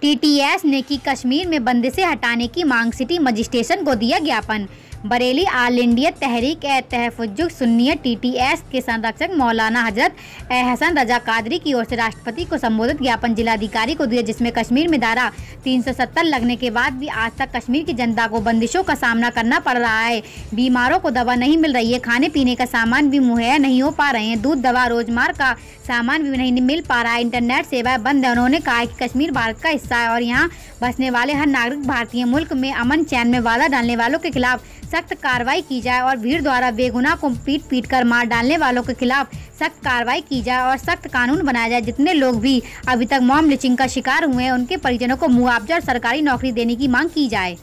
TTS ने की कश्मीर में बंदिशें हटाने की मांग। सिटी मजिस्ट्रेशन को दिया ज्ञापन। Bareilly all India Tehreek e Tahaffuz Sunniyat TTS के संरक्षक मौलाना हजरत हसन रजा कादरी की ओर से राष्ट्रपति को संबोधित ज्ञापन जिलाधिकारी को दिया, जिसमें कश्मीर में धारा 370 लगने के बाद भी आज तक कश्मीर की जनता को बंदिशों का सामना करना पड़ रहा है। बीमारों को दवा नहीं मिल रही है, खाने पीने का सामान भी मुहैया नहीं हो पा रहे हैं, दूध दवा रोजमर्रा का सामान भी नहीं मिल पा रहा है, इंटरनेट सेवाएं बंद है। उन्होंने कहा कि कश्मीर भारत का हिस्सा है और यहाँ बसने वाले हर नागरिक भारतीय। मुल्क में अमन चैन में बाधा डालने वालों के खिलाफ सख्त कार्रवाई की जाए और भीड़ द्वारा बेगुनाह को पीट कर मार डालने वालों के खिलाफ सख्त कार्रवाई की जाए और सख्त कानून बनाया जाए। जितने लोग भी अभी तक मॉब लिंचिंग का शिकार हुए हैं उनके परिजनों को मुआवजा और सरकारी नौकरी देने की मांग की जाए।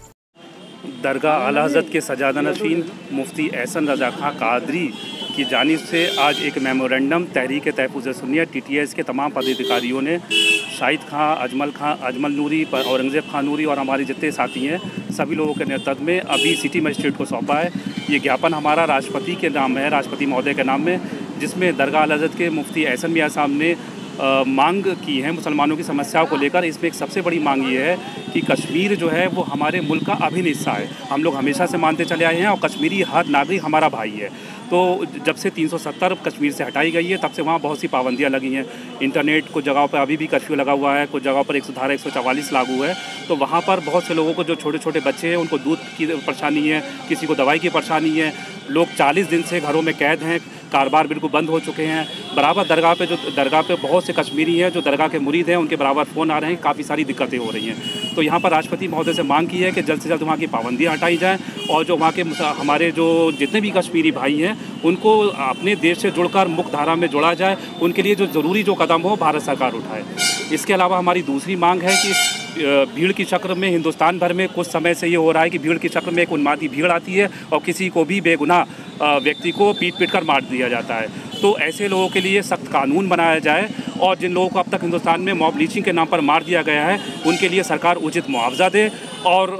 दरगाह आला हज़रत के सजादा नशीन मुफ्ती एहसन रजा खां कादरी की जानिब से आज एक मेमोरेंडम तहरीक तहफ़्फ़ुज़ सुन्नियत टीटीएस के तमाम पदाधिकारियों ने शाहिद खां, अजमल नूरी, औरंगज़ेब खां नूरी और हमारे जितने साथी हैं सभी लोगों के नेतृत्व में अभी सिटी मजिस्ट्रेट को सौंपा है। ये ज्ञापन हमारा राष्ट्रपति के नाम है, राष्ट्रपति महोदय के नाम में, जिसमें दरगाह आला हज़रत के मुफ्ती एहसन मियां साहब ने मांग की है मुसलमानों की समस्याओं को लेकर। इसमें एक सबसे बड़ी मांग ये है कि कश्मीर जो है वो हमारे मुल्क का अभिन्न हिस्सा है। हम लोग हमेशा से मानते चले आए हैं और कश्मीरी हर नागरिक हमारा भाई है। तो जब से 370 कश्मीर से हटाई गई है तब से वहाँ बहुत सी पाबंदियाँ लगी हैं। इंटरनेट कुछ जगहों पर अभी भी कर्फ्यू लगा हुआ है, कुछ जगहों पर धारा 144 लागू है। तो वहाँ पर बहुत से लोगों को जो छोटे छोटे बच्चे हैं उनको दूध की परेशानी है, किसी को दवाई की परेशानी है, लोग 40 दिन से घरों में कैद हैं, कारोबार बिल्कुल बंद हो चुके हैं। बराबर दरगाह पे बहुत से कश्मीरी हैं जो दरगाह के मुरीद हैं, उनके बराबर फ़ोन आ रहे हैं, काफ़ी सारी दिक्कतें हो रही हैं। तो यहाँ पर राष्ट्रपति महोदय से मांग की है कि जल्द से जल्द वहाँ की पाबंदियाँ हटाई जाएँ और जो वहाँ के हमारे जो जितने भी कश्मीरी भाई हैं उनको अपने देश से जुड़कर मुख्य धारा में जोड़ा जाए। उनके लिए जो ज़रूरी जो कदम हो भारत सरकार उठाए। इसके अलावा हमारी दूसरी मांग है कि भीड़ की चक्र में हिंदुस्तान भर में कुछ समय से ये हो रहा है कि भीड़ की चक्र में एक उन्मादी भीड़ आती है और किसी को भी बेगुनाह व्यक्ति को पीट कर मार दिया जाता है। तो ऐसे लोगों के लिए सख्त कानून बनाया जाए और जिन लोगों को अब तक हिंदुस्तान में मॉब लिंचिंग के नाम पर मार दिया गया है उनके लिए सरकार उचित मुआवजा दे और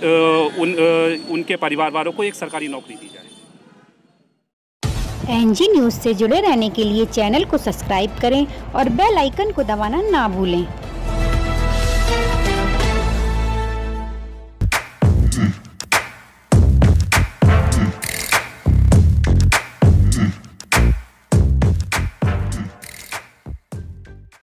उनके परिवार वालों को एक सरकारी नौकरी दी जाए। एनजी न्यूज़ से जुड़े रहने के लिए चैनल को सब्सक्राइब करें और बेल आइकन को दबाना ना भूलें।